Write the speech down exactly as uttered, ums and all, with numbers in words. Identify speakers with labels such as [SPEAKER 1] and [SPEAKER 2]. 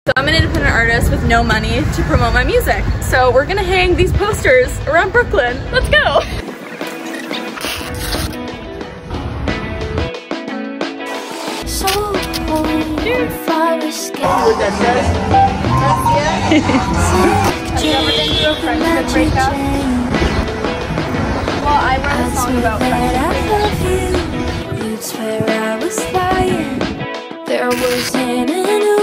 [SPEAKER 1] So I'm an independent artist with no money to promote my music. So we're gonna hang these posters around Brooklyn. Let's go.
[SPEAKER 2] So if I was scared.
[SPEAKER 1] What that does? Have you ever been to a friendship breakup? Well, I wrote a song about friendship breakup.
[SPEAKER 2] You'd swear I was lying. There wasn't an